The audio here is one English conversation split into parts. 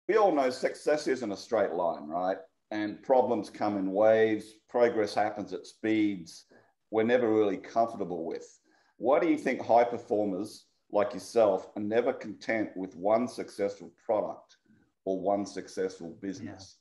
we all know success isn't a straight line, right? And problems come in waves, progress happens at speeds we're never really comfortable with. Why do you think high performers like yourself are never content with one successful product or one successful Yeah. business?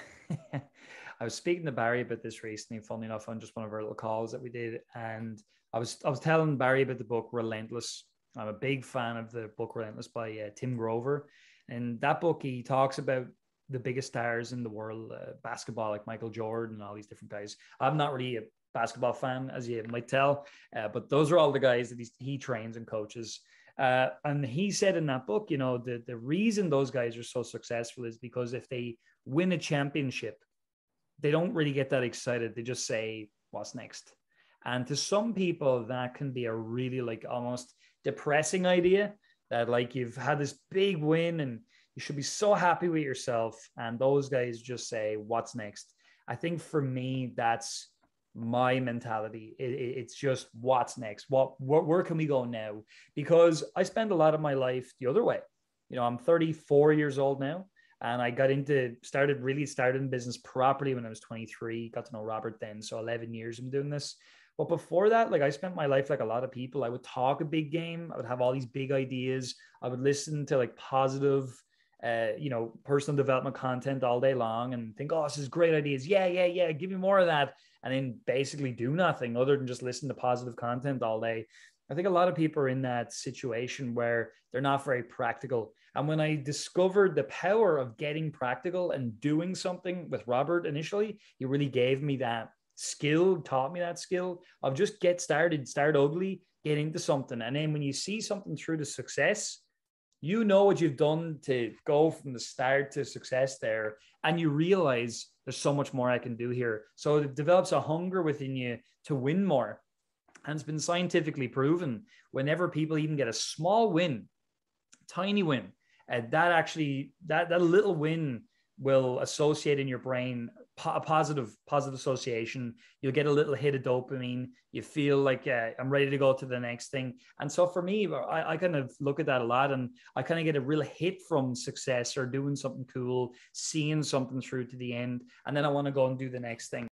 I was speaking to Barry about this recently, funny enough, on just one of our little calls that we did. And I was telling Barry about the book Relentless. I'm a big fan of the book Relentless by Tim Grover. And that book, he talks about the biggest stars in the world, basketball, like Michael Jordan and all these different guys. I'm not really a basketball fan, as you might tell, but those are all the guys that he trains and coaches. And he said in that book, the reason those guys are so successful is because if they win a championship, they don't really get that excited. They just say, what's next? And to some people, that can be a really like almost depressing idea that like you've had this big win and you should be so happy with yourself. And those guys just say, what's next? I think for me, that's my mentality. It's just what's next? Where can we go now? Because I spend a lot of my life the other way. I'm 34 years old now. And I started in business properly when I was 23, got to know Robert then. So 11 years I'm doing this. But before that, like I spent my life like a lot of people. I would talk a big game. I would have all these big ideas. I would listen to like positive, personal development content all day long and think, oh, this is great ideas. Yeah, yeah, yeah. Give me more of that. And then basically do nothing other than just listen to positive content all day. I think a lot of people are in that situation where they're not very practical. And when I discovered the power of getting practical and doing something with Robert initially, he really gave me that skill, taught me that skill of just get started, start ugly, get into something. And then when you see something through to success, you know what you've done to go from the start to success there. And you realize there's so much more I can do here. So it develops a hunger within you to win more. And it's been scientifically proven whenever people even get a small win, tiny win, that little win will associate in your brain a positive association. You'll get a little hit of dopamine. You feel like I'm ready to go to the next thing. And so for me, I kind of look at that a lot, and I kind of get a real hit from success or doing something cool, seeing something through to the end, and then I want to go and do the next thing.